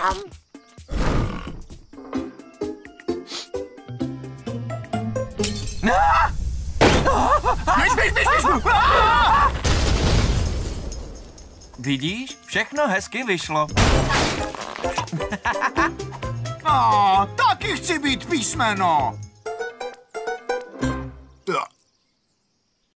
Vidíš? Všechno hezky vyšlo. Taky chci být písmeno.